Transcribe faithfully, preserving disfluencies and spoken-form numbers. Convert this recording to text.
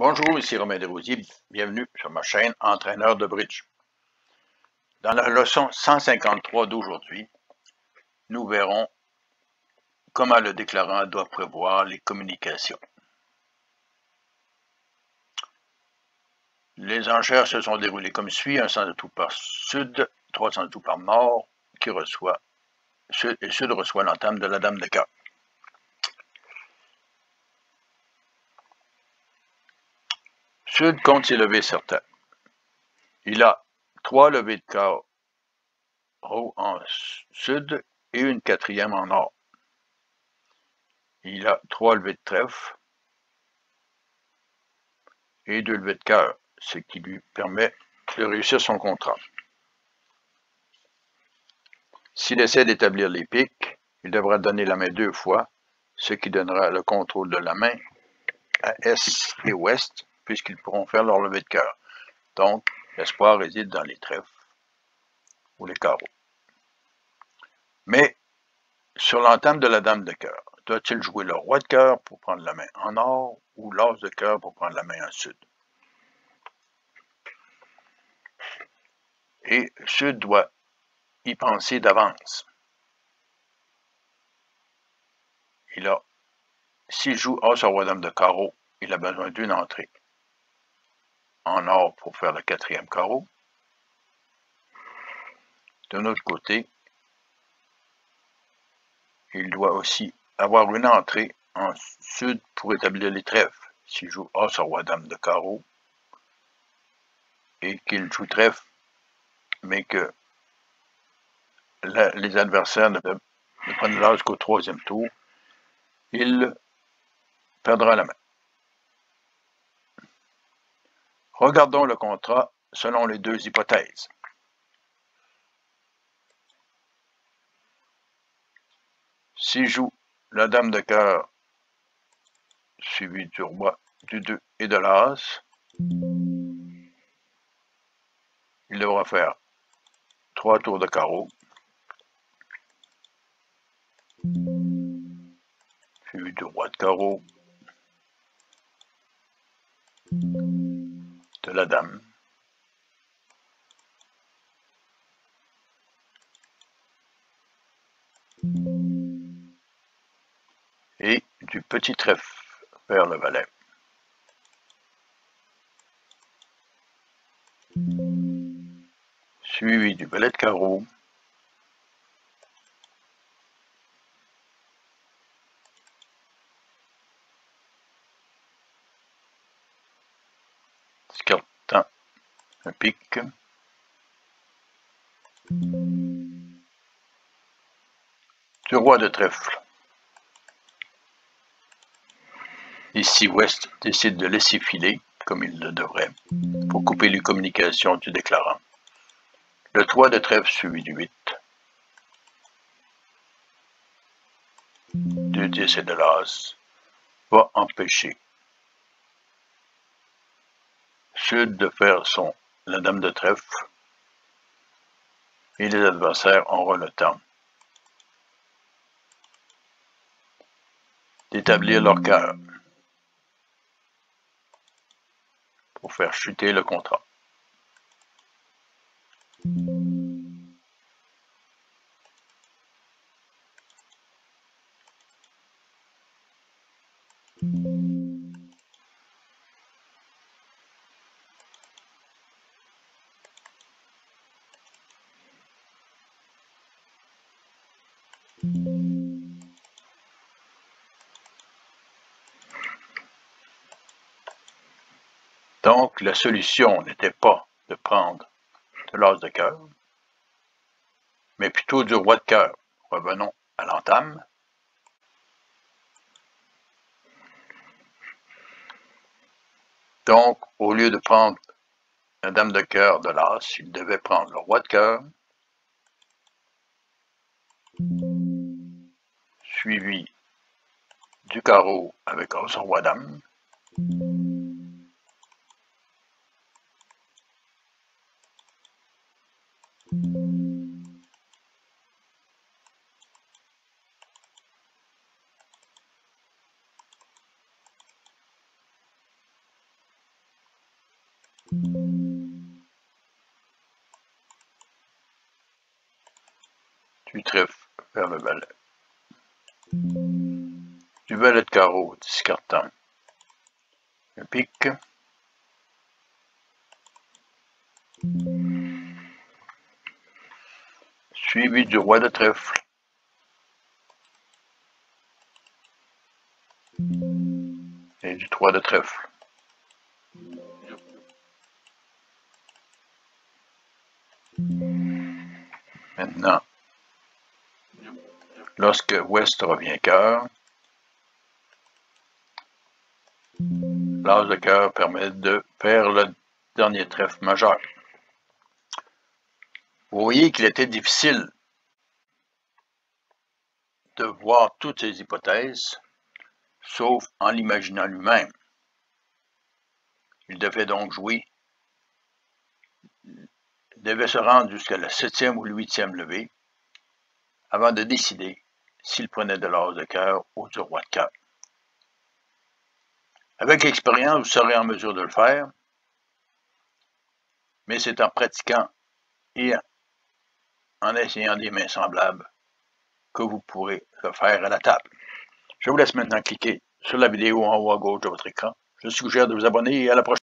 Bonjour, ici Romain Desrosiers, bienvenue sur ma chaîne Entraîneur de bridge. Dans la leçon cent cinquante-trois d'aujourd'hui, nous verrons comment le déclarant doit prévoir les communications. Les enchères se sont déroulées comme suit, un sens de tout par sud, trois sens de tout par nord, qui reçoit, sud, et sud reçoit l'entame de la dame de cœur. Sud compte ses levées certains. Il a trois levées de carreau en sud et une quatrième en nord. Il a trois levées de trèfle et deux levées de cœur, ce qui lui permet de réussir son contrat. S'il essaie d'établir les piques, il devra donner la main deux fois, ce qui donnera le contrôle de la main à Est et Ouest, puisqu'ils pourront faire leur levée de cœur. Donc, l'espoir réside dans les trèfles ou les carreaux. Mais, sur l'entame de la dame de cœur, doit-il jouer le roi de cœur pour prendre la main en nord ou l'as de cœur pour prendre la main en sud? Et sud doit y penser d'avance. Il a, s'il joue as roi dame de carreau, il a besoin d'une entrée en or pour faire le quatrième carreau. D'un autre côté, il doit aussi avoir une entrée en sud pour établir les trèfles. S'il joue as roi dame de carreau et qu'il joue trèfle, mais que la, les adversaires ne, ne prennent l'as qu'au troisième tour, il perdra la main. Regardons le contrat selon les deux hypothèses. S'il joue la dame de cœur suivie du roi, du deux et de l'as, il devra faire trois tours de carreau, suivi du roi de carreau, de la dame, et du petit trèfle vers le valet. Suivi du valet de carreau, discartant un pic, du roi de trèfle. Ici, Ouest décide de laisser filer, comme il le devrait, pour couper les communications du déclarant. Le trois de trèfle suivi du huit, deux dix et de l'as va empêcher Sud de faire son la dame de trèfle et les adversaires auront le temps d'établir leur cœur pour faire chuter le contrat. Donc, la solution n'était pas de prendre de l'as de cœur, mais plutôt du roi de cœur. Revenons à l'entame. Donc, au lieu de prendre la dame de cœur de l'as, il devait prendre le roi de cœur, suivi du carreau avec as roi dame, Du trèfle vers le valet. Du valet de carreau discartant le pique. Suivi du roi de trèfle. Et du trois de trèfle. Maintenant, lorsque Ouest revient cœur, l'as de cœur permet de faire le dernier trèfle majeur. Vous voyez qu'il était difficile de voir toutes ces hypothèses, sauf en l'imaginant lui-même. Il devait donc jouer, il devait se rendre jusqu'à la septième ou huitième levée avant de décider s'il prenait de l'as de cœur ou du roi de cœur. Avec l'expérience, vous serez en mesure de le faire, mais c'est en pratiquant et en essayant des mains semblables que vous pourrez le faire à la table. Je vous laisse maintenant cliquer sur la vidéo en haut à gauche de votre écran. Je suggère de vous abonner et à la prochaine.